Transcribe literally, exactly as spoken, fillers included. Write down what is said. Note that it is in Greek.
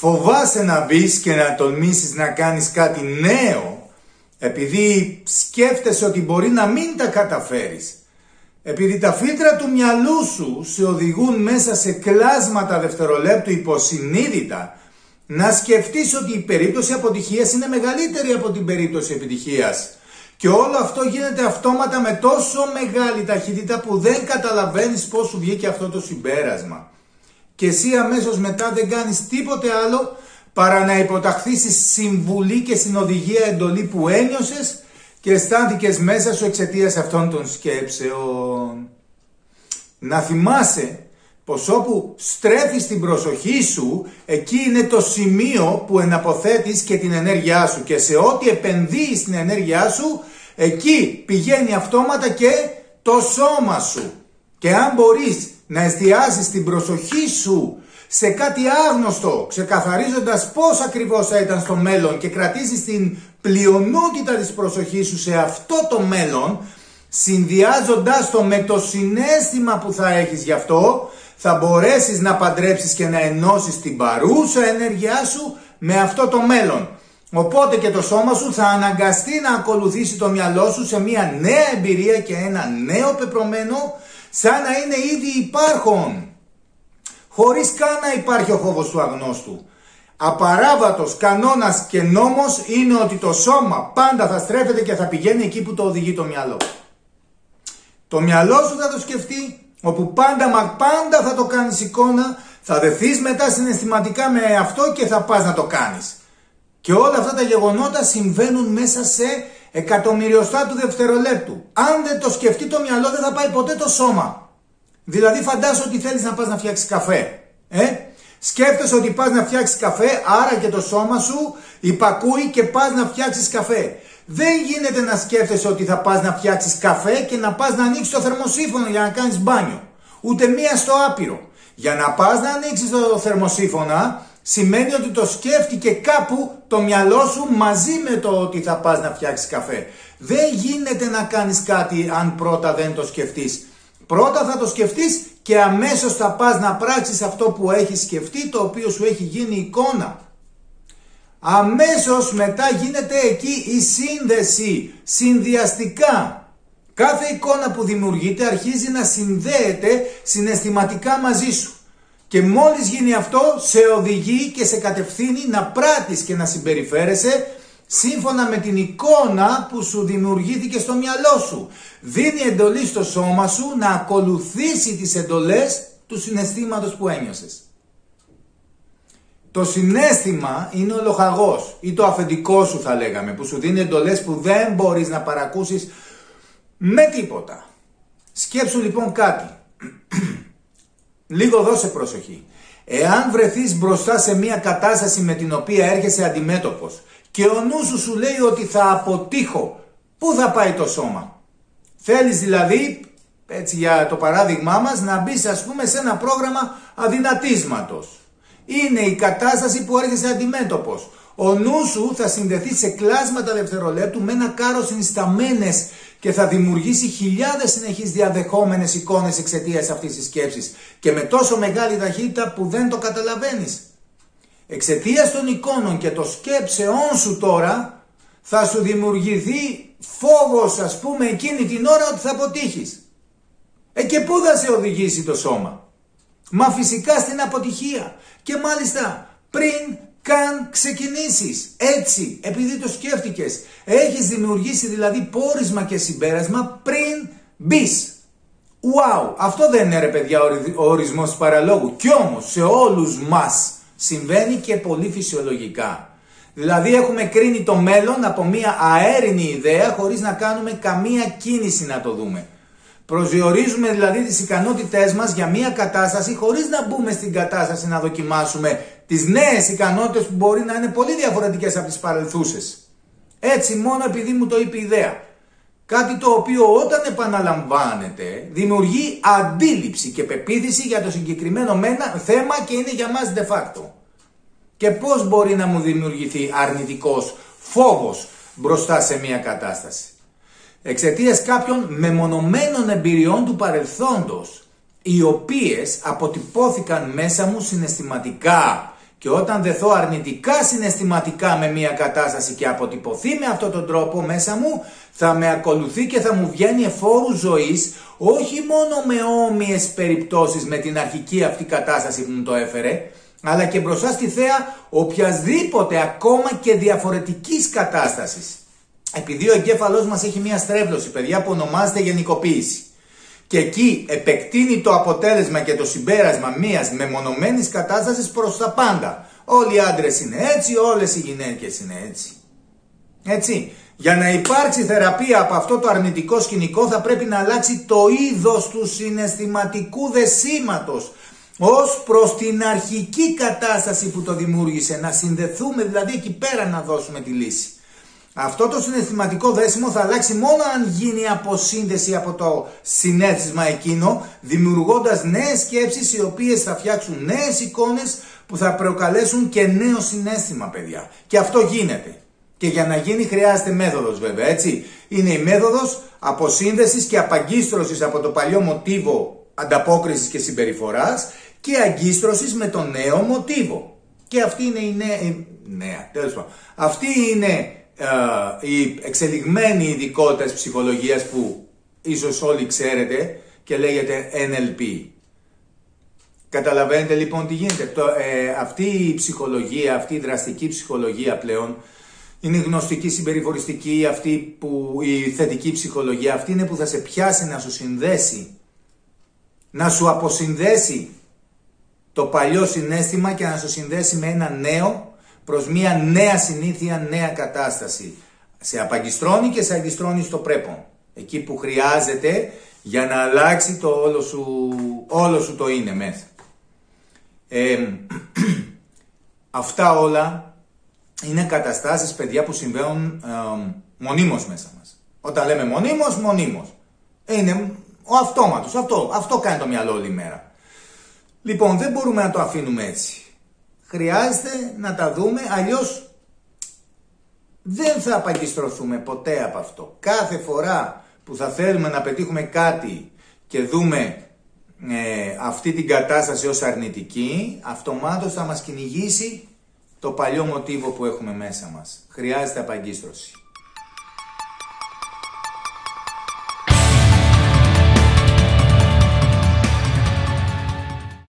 Φοβάσαι να μπεις και να τολμήσεις να κάνεις κάτι νέο, επειδή σκέφτεσαι ότι μπορεί να μην τα καταφέρεις. Επειδή τα φίλτρα του μυαλού σου σε οδηγούν μέσα σε κλάσματα δευτερολέπτου υποσυνείδητα, να σκεφτείς ότι η περίπτωση αποτυχίας είναι μεγαλύτερη από την περίπτωση επιτυχίας. Και όλο αυτό γίνεται αυτόματα με τόσο μεγάλη ταχύτητα που δεν καταλαβαίνεις πώς σου βγήκε αυτό το συμπέρασμα. Και εσύ αμέσως μετά δεν κάνεις τίποτε άλλο παρά να υποταχθείς στη συμβουλή και στην οδηγία εντολή που ένιωσες και αισθάνθηκες μέσα σου εξαιτίας αυτών των σκέψεων. Να θυμάσαι πως όπου στρέφεις την προσοχή σου, εκεί είναι το σημείο που εναποθέτεις και την ενέργειά σου, και σε ό,τι επενδύεις την ενέργειά σου, εκεί πηγαίνει αυτόματα και το σώμα σου. Και αν μπορείς να εστιάσεις την προσοχή σου σε κάτι άγνωστο, ξεκαθαρίζοντας πώς ακριβώς θα ήταν στο μέλλον, και κρατήσεις την πλειονότητα της προσοχής σου σε αυτό το μέλλον, συνδυάζοντάς το με το συναίσθημα που θα έχεις γι' αυτό, θα μπορέσεις να παντρέψεις και να ενώσεις την παρούσα ενέργειά σου με αυτό το μέλλον. Οπότε και το σώμα σου θα αναγκαστεί να ακολουθήσει το μυαλό σου σε μια νέα εμπειρία και ένα νέο πεπρωμένο, σαν να είναι ήδη υπάρχον, χωρίς καν να υπάρχει ο φόβος του αγνώστου. Απαράβατος κανόνας και νόμος είναι ότι το σώμα πάντα θα στρέφεται και θα πηγαίνει εκεί που το οδηγεί το μυαλό. Το μυαλό σου θα το σκεφτεί, όπου πάντα μα πάντα θα το κάνεις εικόνα, θα δεθείς μετά συναισθηματικά με αυτό και θα πας να το κάνεις. Και όλα αυτά τα γεγονότα συμβαίνουν μέσα σε εκατομμυριοστά του δευτερολέπτου. Αν δεν το σκεφτεί το μυαλό, δεν θα πάει ποτέ το σώμα. Δηλαδή φαντάσου ότι θέλεις να πας να φτιάξεις καφέ. Ε? Σκέφτεσαι ότι πας να φτιάξεις καφέ, άρα και το σώμα σου υπακούει και πας να φτιάξεις καφέ. Δεν γίνεται να σκέφτεσαι ότι θα πας να φτιάξεις καφέ και να πας να ανοίξεις το θερμοσύφωνο για να κάνεις μπάνιο. Ούτε μία στο άπειρο. Για να πας να ανοίξεις το θερμοσύφωνα, σημαίνει ότι το σκέφτηκε κάπου το μυαλό σου μαζί με το ότι θα πας να φτιάξεις καφέ. Δεν γίνεται να κάνεις κάτι αν πρώτα δεν το σκεφτείς. Πρώτα θα το σκεφτείς και αμέσως θα πας να πράξεις αυτό που έχεις σκεφτεί, το οποίο σου έχει γίνει εικόνα. Αμέσως μετά γίνεται εκεί η σύνδεση, συνδυαστικά. Κάθε εικόνα που δημιουργείται αρχίζει να συνδέεται συναισθηματικά μαζί σου. Και μόλις γίνει αυτό, σε οδηγεί και σε κατευθύνει να πράττεις και να συμπεριφέρεσαι σύμφωνα με την εικόνα που σου δημιουργήθηκε στο μυαλό σου. Δίνει εντολή στο σώμα σου να ακολουθήσει τις εντολές του συναισθήματος που ένιωσες. Το συναίσθημα είναι ο λοχαγός ή το αφεντικό σου, θα λέγαμε, που σου δίνει εντολές που δεν μπορείς να παρακούσεις με τίποτα. Σκέψου λοιπόν κάτι. Λίγο δώσε προσοχή. Εάν βρεθείς μπροστά σε μια κατάσταση με την οποία έρχεσαι αντιμέτωπος και ο νους σου σου λέει ότι θα αποτύχω, πού θα πάει το σώμα? Θέλεις δηλαδή, έτσι για το παράδειγμά μας, να μπεις ας πούμε σε ένα πρόγραμμα αδυνατίσματος. Είναι η κατάσταση που έρχεσαι αντιμέτωπος. Ο νους σου θα συνδεθεί σε κλάσματα δευτερολέπτου με ένα κάρο συνισταμένες και θα δημιουργήσει χιλιάδες συνεχείς διαδεχόμενες εικόνες εξαιτίας αυτής της σκέψης, και με τόσο μεγάλη ταχύτητα που δεν το καταλαβαίνεις. Εξαιτίας των εικόνων και των σκέψεών σου τώρα θα σου δημιουργηθεί φόβος, ας πούμε, εκείνη την ώρα ότι θα αποτύχεις. Ε και πού θα σε οδηγήσει το σώμα? Μα φυσικά στην αποτυχία. Και μάλιστα πριν καν ξεκινήσεις. Έτσι, επειδή το σκέφτηκες, έχεις δημιουργήσει δηλαδή πόρισμα και συμπέρασμα πριν μπεις. Wow, αυτό δεν είναι ρε παιδιά ο ορισμός παραλόγου. Κι όμως σε όλους μας συμβαίνει και πολύ φυσιολογικά. Δηλαδή έχουμε κρίνει το μέλλον από μια αέρινη ιδέα χωρίς να κάνουμε καμία κίνηση να το δούμε. Προσδιορίζουμε δηλαδή τις ικανότητές μας για μια κατάσταση χωρίς να μπούμε στην κατάσταση να δοκιμάσουμε τις νέες ικανότητες που μπορεί να είναι πολύ διαφορετικές από τις παρελθούσες. Έτσι μόνο επειδή μου το είπε η ιδέα. Κάτι το οποίο όταν επαναλαμβάνεται δημιουργεί αντίληψη και πεποίθηση για το συγκεκριμένο θέμα και είναι για μας de facto. Και πώς μπορεί να μου δημιουργηθεί αρνητικός φόβος μπροστά σε μια κατάσταση? Εξαιτίας κάποιων μεμονωμένων εμπειριών του παρελθόντος, οι οποίες αποτυπώθηκαν μέσα μου συναισθηματικά Και όταν δεθώ αρνητικά συναισθηματικά με μια κατάσταση και αποτυπωθεί με αυτόν τον τρόπο μέσα μου, θα με ακολουθεί και θα μου βγαίνει εφόρου ζωής, όχι μόνο με όμοιες περιπτώσεις με την αρχική αυτή κατάσταση που μου το έφερε, αλλά και μπροστά στη θέα οποιασδήποτε ακόμα και διαφορετικής κατάστασης. Επειδή ο εγκέφαλός μας έχει μια στρέβλωση, παιδιά, που ονομάζεται γενικοποίηση. Και εκεί επεκτείνει το αποτέλεσμα και το συμπέρασμα μιας μεμονωμένης κατάστασης προς τα πάντα. Όλοι οι άντρες είναι έτσι, όλες οι γυναίκες είναι έτσι. Έτσι. Για να υπάρξει θεραπεία από αυτό το αρνητικό σκηνικό θα πρέπει να αλλάξει το είδος του συναισθηματικού δεσίματος ως προς την αρχική κατάσταση που το δημιούργησε. Να συνδεθούμε δηλαδή εκεί πέρα να δώσουμε τη λύση. Αυτό το συναισθηματικό δέσιμο θα αλλάξει μόνο αν γίνει αποσύνδεση από το συνέστημα εκείνο, δημιουργώντας νέες σκέψεις οι οποίες θα φτιάξουν νέες εικόνες που θα προκαλέσουν και νέο συναίσθημα, παιδιά. Και αυτό γίνεται. Και για να γίνει χρειάζεται μέθοδος, βέβαια, έτσι. Είναι η μέθοδος αποσύνδεσης και απαγκίστρωσης από το παλιό μοτίβο ανταπόκρισης και συμπεριφοράς και αγκίστρωσης με το νέο μοτίβο. Και αυτή είναι η νέα, η νέα τέλος πάντων. Αυτή είναι Uh, η εξελιγμένη ειδικότητα της ψυχολογίας που ίσως όλοι ξέρετε και λέγεται εν ελ πι. Καταλαβαίνετε λοιπόν τι γίνεται. Το, ε, αυτή η ψυχολογία, αυτή η δραστική ψυχολογία πλέον είναι γνωστική, συμπεριφοριστική, αυτή που, η θετική ψυχολογία, αυτή είναι που θα σε πιάσει να σου συνδέσει, να σου αποσυνδέσει το παλιό συναίσθημα και να σου συνδέσει με ένα νέο, προς μια νέα συνήθεια, νέα κατάσταση. Σε απαγκιστρώνει και σε αγκιστρώνει στο πρέπον. Εκεί που χρειάζεται για να αλλάξει το όλο σου, όλο σου το είναι μέσα. Ε, αυτά όλα είναι καταστάσεις, παιδιά, που συμβαίνουν ε, μονίμως μέσα μας. Όταν λέμε μονίμως, μονίμως. Είναι ο αυτόματος. Αυτό, αυτό κάνει το μυαλό όλη μέρα. Λοιπόν, δεν μπορούμε να το αφήνουμε έτσι. Χρειάζεται να τα δούμε, αλλιώς δεν θα απαγκιστρωθούμε ποτέ από αυτό. Κάθε φορά που θα θέλουμε να πετύχουμε κάτι και δούμε ε, αυτή την κατάσταση ως αρνητική, αυτομάτως θα μας κυνηγήσει το παλιό μοτίβο που έχουμε μέσα μας. Χρειάζεται απαγκίστρωση.